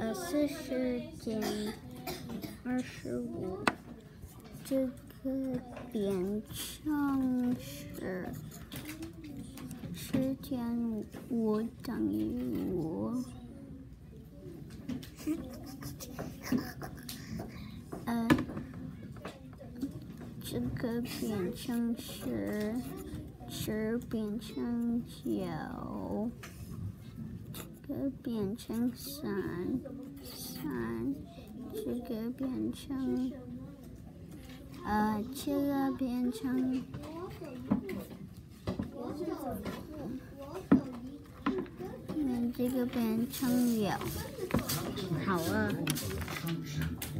40减25，这个变成10减5等于5。这个变成10变成9，这个变成3，这个变成这个变成这个变成6，好了。